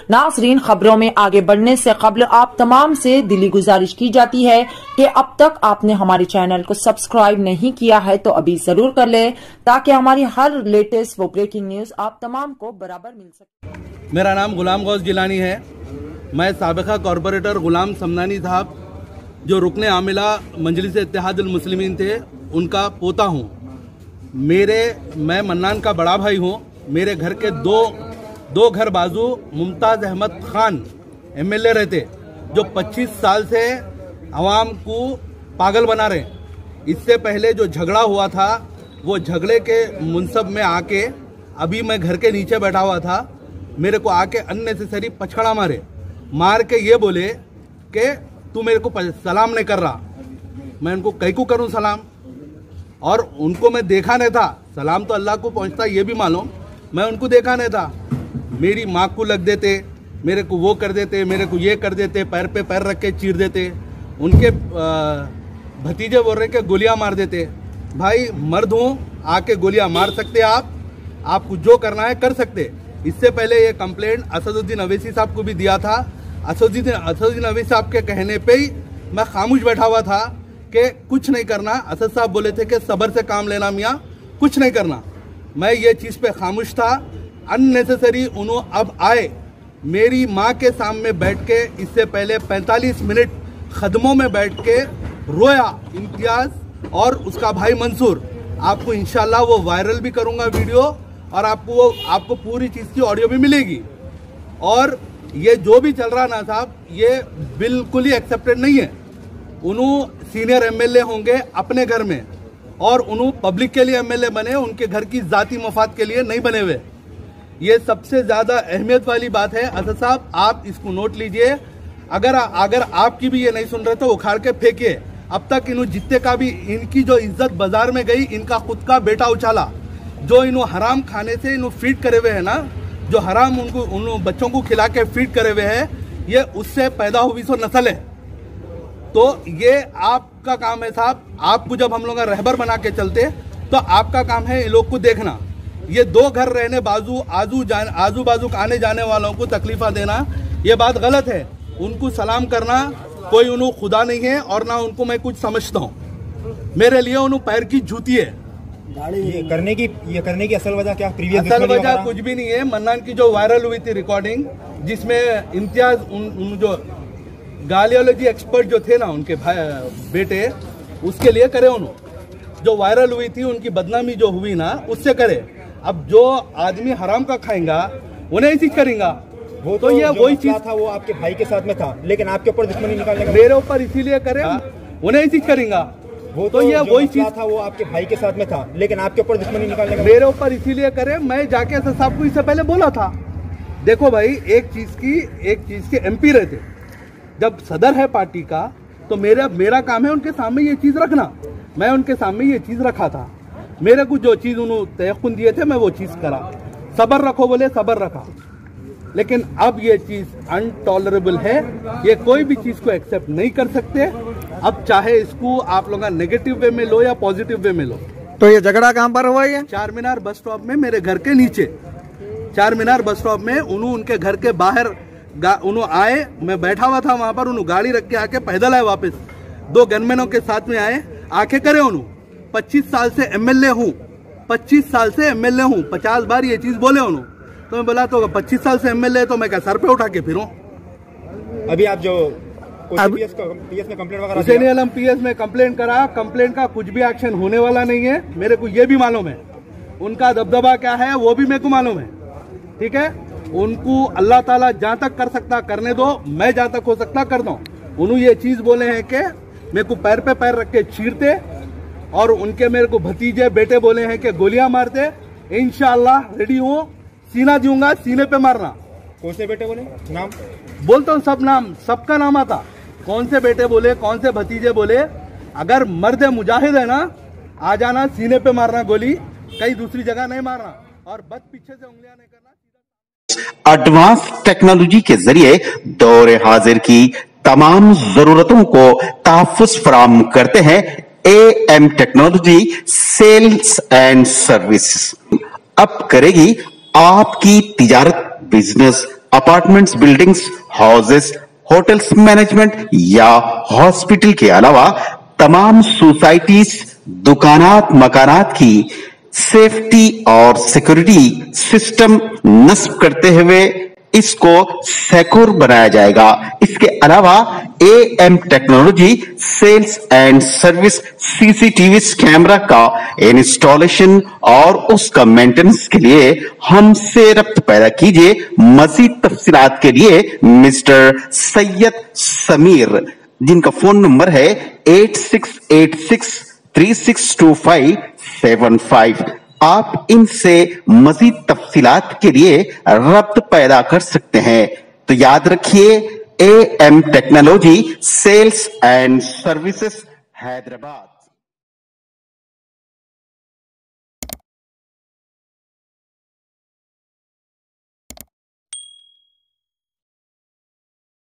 नाज़रीन, खबरों में आगे बढ़ने से कबल आप तमाम से दिली गुजारिश की जाती है कि अब तक आपने हमारे चैनल को सब्सक्राइब नहीं किया है तो अभी जरूर कर ले, ताकि हमारी हर लेटेस्ट वो ब्रेकिंग न्यूज आप तमाम को बराबर मिल सके। मेरा नाम गुलाम गौस जिलानी है। मैं साबिका कॉरपोरेटर गुलाम समदानी साहब जो रुकने आमिला मजलिस इत्तेहादुल मुस्लिमीन थे, उनका पोता हूँ। मैं मन्नान का बड़ा भाई हूँ। मेरे घर के दो घर बाजू मुमताज़ अहमद खान MLA रहते, जो 25 साल से आवाम को पागल बना रहे। इससे पहले जो झगड़ा हुआ था, वो झगड़े के मुनसब में आके, अभी मैं घर के नीचे बैठा हुआ था, मेरे को आके अननेसेसरी पछड़ा मार के ये बोले कि तू मेरे को सलाम नहीं कर रहा। मैं उनको कहीं को करूं सलाम? और उनको मैं देखा नहीं था। सलाम तो अल्लाह को पहुंचता, ये भी मालूम। मैं उनको देखा नहीं था। मेरी माँ को लग देते, मेरे को वो कर देते, मेरे को ये कर देते, पैर पे पैर रख के चीर देते। उनके भतीजे बोल रहे कि गोलियां मार देते। भाई मर्द हूँ, आके गोलियां मार सकते आपको जो करना है कर सकते। इससे पहले ये कंप्लेंट असदुद्दीन अवैसी साहब को भी दिया था। असदुद्दीन अवैसी साहब के कहने पे ही मैं खामोश बैठा हुआ था कि कुछ नहीं करना। असद साहब बोले थे कि सब्र से काम लेना मियाँ, कुछ नहीं करना। मैं ये चीज़ पे खामोश था। अननेसेसरी उन्होंने अब आए मेरी माँ के सामने बैठ के, इससे पहले 45 मिनट खदमों में बैठ के रोया इम्तियाज़ और उसका भाई मंसूर। आपको इंशाल्लाह वो वायरल भी करूँगा वीडियो, और आपको पूरी चीज़ की ऑडियो भी मिलेगी। और ये जो भी चल रहा ना साहब, ये बिल्कुल ही एक्सेप्टेड नहीं है। उन्होंने सीनियर MLA होंगे अपने घर में, और उन्होंने पब्लिक के लिए MLA बने, उनके घर की जाती मफाद के लिए नहीं बने हुए। ये सबसे ज़्यादा अहमियत वाली बात है। असद साहब, आप इसको नोट लीजिए। अगर आपकी भी ये नहीं सुन रहे तो उखाड़ के फेंकिए। अब तक इन्हों जितने का भी इनकी जो इज्जत बाजार में गई, इनका खुद का बेटा उछाला, जो इन्हों हराम खाने से इन्हों फीड करे हुए है ना, जो हराम उन बच्चों को खिला के फीड करे हुए हैं, ये उससे पैदा हुई सो नस्ल है। तो ये आपका काम है साहब। आपको जब हम लोग रहबर बना के चलते, तो आपका काम है इन लोग को देखना। ये दो घर रहने आजू बाजू आने जाने वालों को तकलीफा देना, ये बात गलत है। उनको सलाम करना, कोई उन्होंने खुदा नहीं है और ना उनको मैं कुछ समझता हूँ। मेरे लिए उन्होंने पैर की जूती है। ये करने की असल वजह क्या? असल वजह कुछ भी नहीं है। मन्नान की जो वायरल हुई थी रिकॉर्डिंग, जिसमें इम्तियाज उन जो गालियोलॉजी एक्सपर्ट जो थे ना, उनके बेटे, उसके लिए करे उन्होंने। जो वायरल हुई थी, उनकी बदनामी जो हुई ना, उससे करे। अब जो आदमी हराम का खाएगा उन्हें ऐसी करेगा। वो तो ये वही चीज था, वो आपके भाई के साथ में था, लेकिन आपके ऊपर दुश्मनी निकालने का मेरे ऊपर इसीलिए करे, उन्हें ऐसी करेगा। वो तो ये वही चीज था, वो आपके भाई के साथ में था, लेकिन आपके ऊपर दुश्मनी निकालने का मेरे ऊपर इसीलिए करे। मैं जाके असद साहब को इससे पहले बोला था, देखो भाई, एक चीज के MP रहते, जब सदर है पार्टी का, तो मेरा काम है उनके सामने ये चीज रखना। मैं उनके सामने ये चीज रखा था। मेरे को जो चीज उन्होंने तयक़ुन दिए थे, मैं वो चीज करा। सब्र रखो बोले, सब्र रखा। लेकिन अब ये चीज अनटॉलरेबल है। ये कोई भी चीज को एक्सेप्ट नहीं कर सकते। अब चाहे इसको आप लोग नेगेटिव वे में लो या पॉजिटिव वे में लो। तो ये झगड़ा कहाँ पर हुआ? ये चार मीनार बस स्टॉप में, मेरे घर के नीचे। चार मीनार बस स्टॉप में उनके घर के बाहर उन्होंने आए, मैं बैठा हुआ था वहां पर, उन्होंने गाड़ी रख के आके पैदल आए वापस। 2 गनमैनों के साथ में आए, आके करे उन्होंने 25 साल से MLA हूँ, 25 साल से MLA हूँ, 50 बार ये चीज बोले उन्होंने। तो मैं बोला, तो 25 साल से MLA, तो मैं क्या सर पे उठा के फिरूं? अभी आप जो PS में कंप्लेंट वगैरह, हुसैनी आलम PS में कंप्लेंट करा, कंप्लेंट का कुछ भी एक्शन होने वाला नहीं है। मेरे को ये भी मालूम है उनका दबदबा क्या है, वो भी मेरे को मालूम है। ठीक है, उनको अल्लाह ताला जहां तक कर सकता करने दो, मैं जहां तक हो सकता कर दूं। उन्होंने ये चीज बोले हैं कि मेरे को पैर पे पैर रख के चीरते, और उनके मेरे को भतीजे बेटे बोले हैं कि गोलियां मारते। इंशाअल्लाह रेडी हूँ, सीना दूंगा, सीने पे मारना। कौन से बेटे बोले? नाम बोलता हूँ, सब नाम, सबका नाम आता। कौन से बेटे बोले, कौन से भतीजे बोले। अगर मर्द मुजाहिद है ना, आ जाना, सीने पे मारना गोली, कहीं दूसरी जगह नहीं मारना, और बस पीछे से उंगलियां नहीं करना। एडवांस टेक्नोलॉजी के जरिए दौरे हाजिर की तमाम जरूरतों को तहफ्फुज़ फराहम करते हैं AM technology sales and service. अब करेगी आपकी तिजारत, business apartments, buildings, houses, hotels management या हॉस्पिटल के अलावा तमाम सोसाइटीज, दुकानात, मकानात की सेफ्टी और सिक्योरिटी सिस्टम नस्ब करते हुए इसको सिक्योर बनाया जाएगा। इसके अलावा AM technology sales and service CCTV camera का इंस्टॉलेशन और उसका मेंटेनेंस के लिए हमसे रब्त पैदा कीजिए। मजीद तफसीलात के लिए मिस्टर सैयद समीर, जिनका फोन नंबर है 8686362575। आप इनसे मजीद तफसीलात के लिए रब्त पैदा कर सकते हैं। तो याद रखिए, AM technology sales and services, Hyderabad.